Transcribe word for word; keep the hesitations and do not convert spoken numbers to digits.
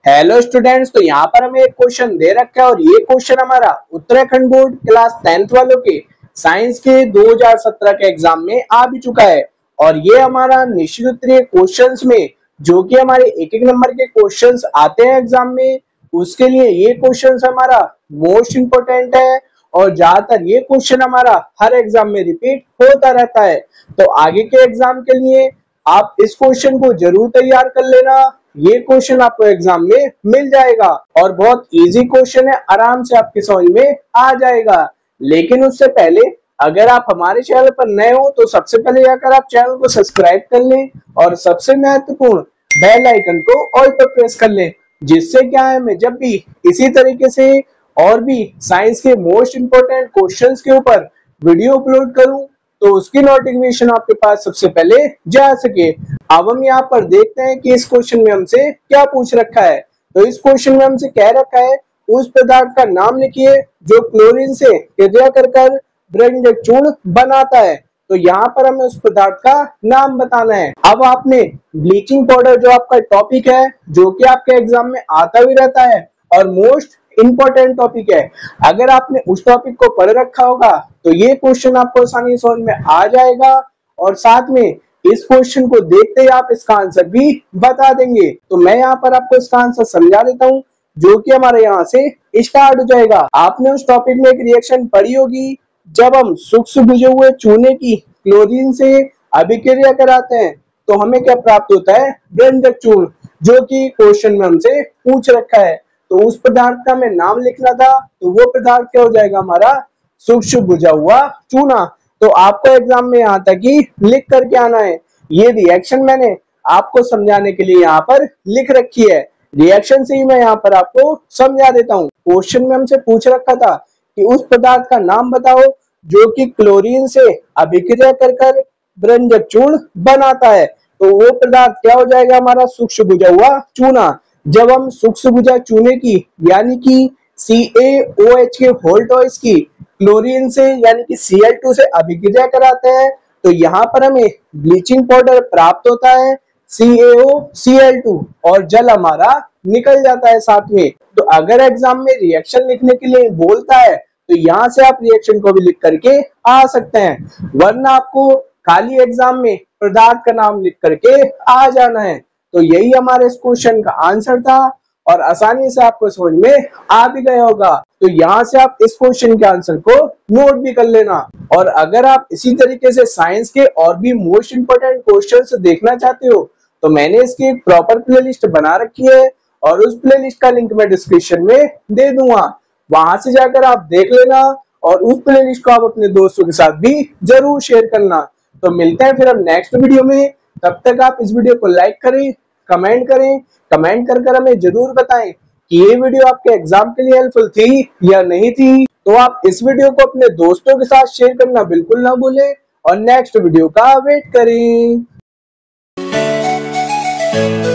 Hello students, तो यहाँ पर हमें एक क्वेश्चन दे रखा है और ये क्वेश्चन हमारा उत्तराखंड बोर्ड क्लास टेंथ वालों के साइंस के दो हज़ार सत्रह के एग्जाम में आ भी चुका है। और ये हमारा निश्चित उत्तरीय क्वेश्चंस में जो कि हमारे एक एक नंबर के क्वेश्चंस आते हैं एग्जाम में, उसके लिए ये क्वेश्चंस हमारा मोस्ट इंपोर्टेंट है और ज्यादातर ये क्वेश्चन हमारा हर एग्जाम में रिपीट होता रहता है। तो आगे के एग्जाम के लिए आप इस क्वेश्चन को जरूर तैयार कर लेना। ये क्वेश्चन आपको एग्जाम में मिल जाएगा और बहुत इजी क्वेश्चन है, आराम से आपके समझ में आ जाएगा। लेकिन उससे पहले अगर आप हमारे चैनल पर नए हो तो सबसे पहले जाकर आप चैनल को सब्सक्राइब कर लें और सबसे महत्वपूर्ण बेल आइकन को ऑल पर प्रेस कर लें, जिससे क्या है मैं जब भी इसी तरीके से और भी साइंस के मोस्ट इंपोर्टेंट क्वेश्चंस के ऊपर वीडियो अपलोड करूं तो उसकी नोटिफिकेशन आपके पास सबसे पहले जा सके। अब हम यहाँ पर देखते हैं कि इस क्वेश्चन में हमसे क्या पूछ रखा है। तो इस क्वेश्चन में हमसे कह रखा है उस पदार्थ का नाम लिखिए जो क्लोरीन से क्रिया कर कर ब्रह्मजक चूर्ण बनाता है। तो यहाँ पर हमें उस पदार्थ का नाम बताना है। अब आपने ब्लीचिंग पाउडर जो आपका टॉपिक है, जो कि आपके एग्जाम में आता भी रहता है और मोस्ट इंपॉर्टेंट टॉपिक है, अगर आपने उस टॉपिक को पढ़ रखा होगा तो ये क्वेश्चन आपको आसानी से समझ में आ जाएगा और साथ में इस क्वेश्चन को देखते ही आप इसका आंसर भी बता देंगे। तो मैं यहाँ पर आपको इसका आंसर समझा देता हूँ, जो कि हमारे यहाँ से स्टार्ट हो जाएगा। आपने उस टॉपिक में एक रिएक्शन पढ़ी होगी, जब हम सूक्ष्म बुझे हुए चूने की क्लोरीन से अभिक्रिया कराते हैं तो हमें क्या प्राप्त होता है, ब्रह्मजक चूर्ण, जो कि क्वेश्चन में हमसे पूछ रखा है। तो उस पदार्थ का हमें नाम लिखना था, तो वो पदार्थ क्या हो जाएगा हमारा, सूक्ष्म बुझा हुआ चूना। तो आपको एग्जाम में यहाँ तक ही लिख करके आना है। ये रिएक्शन मैंने आपको समझाने के लिए यहाँ पर लिख रखी है, रिएक्शन से ही मैं यहाँ पर आपको समझा देता हूँ। क्वेश्चन में हमसे पूछ रखा था कि उस पदार्थ का नाम बताओ जो कि क्लोरीन से अभिक्रिया कर कर ब्रह्मजक चूर्ण बनाता है। तो वो पदार्थ क्या हो जाएगा हमारा, सूक्ष्म बुझा हुआ चूना। जब हम सूक्ष्म बुझा चूने की यानी कि सी ए ओ एच के वोल्टॉइस की क्लोरीन से यानी कि सी एल टू से अभिक्रिया कराते हैं तो यहाँ पर हमें ब्लीचिंग पाउडर प्राप्त होता है सी ए ओ सी एल टू और जल हमारा निकल जाता है साथ में। तो अगर एग्जाम में रिएक्शन लिखने के लिए बोलता है तो यहाँ से आप रिएक्शन को भी लिख करके आ सकते हैं, वरना आपको खाली एग्जाम में पदार्थ का नाम लिख करके आ जाना है। तो यही हमारे इस क्वेश्चन का आंसर था और आसानी से आपको समझ में आ भी गया होगा। तो यहाँ से आप इस क्वेश्चन के आंसर को नोट भी कर लेना। और अगर आप इसी तरीके से साइंस के और भी मोस्ट इंपोर्टेंट क्वेश्चंस देखना चाहते हो तो मैंने इसकी एक प्रॉपर प्लेलिस्ट बना रखी है और उस प्लेलिस्ट का लिंक मैं डिस्क्रिप्शन में दे दूंगा, वहां से जाकर आप देख लेना और उस प्लेलिस्ट को आप अपने दोस्तों के साथ भी जरूर शेयर करना। तो मिलते हैं फिर हम नेक्स्ट वीडियो में, तब तक आप इस वीडियो को लाइक करें, कमेंट करें, कमेंट कर कर हमें जरूर बताएं कि ये वीडियो आपके एग्जाम के लिए हेल्पफुल थी या नहीं थी। तो आप इस वीडियो को अपने दोस्तों के साथ शेयर करना बिल्कुल ना भूलें और नेक्स्ट वीडियो का वेट करें।